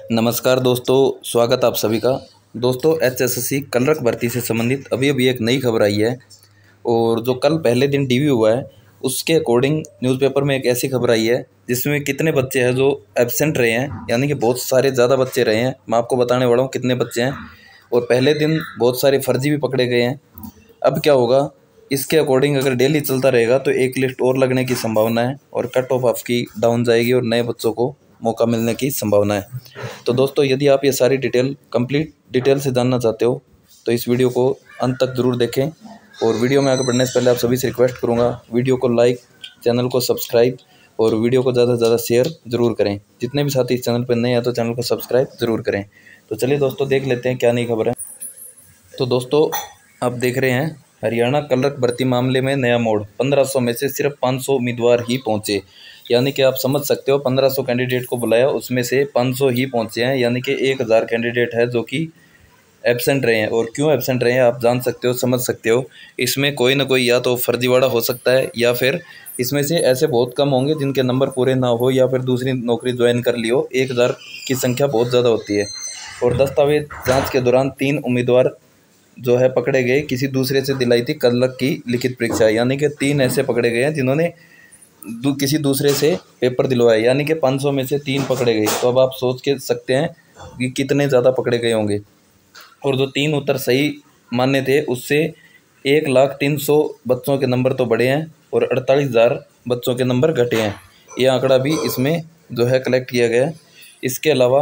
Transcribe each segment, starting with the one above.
नमस्कार दोस्तों, स्वागत आप सभी का। दोस्तों, एचएसएससी क्लर्क भर्ती से संबंधित अभी अभी एक नई खबर आई है। और जो कल पहले दिन टीवी हुआ है उसके अकॉर्डिंग न्यूज़पेपर में एक ऐसी खबर आई है जिसमें कितने बच्चे हैं जो एब्सेंट रहे हैं, यानी कि बहुत सारे ज़्यादा बच्चे रहे हैं। मैं आपको बताने वाला हूँ कितने बच्चे हैं। और पहले दिन बहुत सारे फर्जी भी पकड़े गए हैं। अब क्या होगा, इसके अकॉर्डिंग अगर डेली चलता रहेगा तो एक लिस्ट और लगने की संभावना है और कट ऑफ आपकी डाउन जाएगी और नए बच्चों को मौका मिलने की संभावना है। तो दोस्तों, यदि आप ये सारी डिटेल कंप्लीट डिटेल से जानना चाहते हो तो इस वीडियो को अंत तक ज़रूर देखें। और वीडियो में आगे बढ़ने से पहले आप सभी से रिक्वेस्ट करूँगा, वीडियो को लाइक, चैनल को सब्सक्राइब और वीडियो को ज़्यादा से ज़्यादा शेयर ज़रूर करें। जितने भी साथी इस चैनल पर नए हैं तो चैनल को सब्सक्राइब ज़रूर करें। तो चलिए दोस्तों, देख लेते हैं क्या नई खबर है। तो दोस्तों, आप देख रहे हैं हरियाणा क्लर्क भर्ती मामले में नया मोड़। 1500 में से सिर्फ 500 उम्मीदवार ही पहुंचे, यानी कि आप समझ सकते हो 1500 कैंडिडेट को बुलाया, उसमें से 500 ही पहुंचे हैं, यानी कि 1000 कैंडिडेट है जो कि एब्सेंट रहे हैं। और क्यों एब्सेंट रहे हैं आप जान सकते हो, समझ सकते हो। इसमें कोई ना कोई या तो फर्जीवाड़ा हो सकता है या फिर इसमें से ऐसे बहुत कम होंगे जिनके नंबर पूरे ना हो या फिर दूसरी नौकरी ज्वाइन कर ली हो। 1000 की संख्या बहुत ज़्यादा होती है। और दस्तावेज जाँच के दौरान 3 उम्मीदवार जो है पकड़े गए, किसी दूसरे से दिलाई थी क्लर्क की लिखित परीक्षा, यानी कि 3 ऐसे पकड़े गए हैं जिन्होंने किसी दूसरे से पेपर दिलवाए, यानी कि 500 में से 3 पकड़े गए। तो अब आप सोच के सकते हैं कि कितने ज़्यादा पकड़े गए होंगे। और जो 3 उत्तर सही माने थे उससे 1,03,000 बच्चों के नंबर तो बढ़े हैं और 48,000 बच्चों के नंबर घटे हैं। ये आंकड़ा भी इसमें जो है कलेक्ट किया गया है। इसके अलावा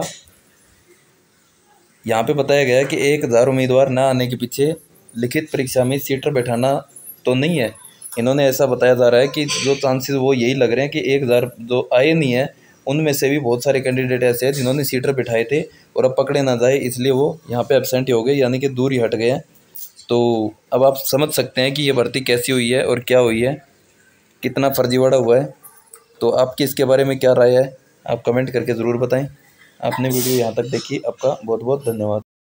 यहाँ पे बताया गया है कि 1000 उम्मीदवार न आने के पीछे लिखित परीक्षा में सीटर बैठाना तो नहीं है। इन्होंने ऐसा बताया जा रहा है कि जो चांसेस वो यही लग रहे हैं कि 1000 जो आए नहीं है उनमें से भी बहुत सारे कैंडिडेट ऐसे हैं जिन्होंने सीटर बिठाए थे और अब पकड़े ना जाए इसलिए वो यहाँ पे एब्सेंट हो गए, यानी कि दूर ही हट गए हैं। तो अब आप समझ सकते हैं कि ये भर्ती कैसी हुई है और क्या हुई है, कितना फर्जीवाड़ा हुआ है। तो आपकी इसके बारे में क्या राय है, आप कमेंट करके ज़रूर बताएं। आपने वीडियो यहाँ तक देखी, आपका बहुत बहुत धन्यवाद।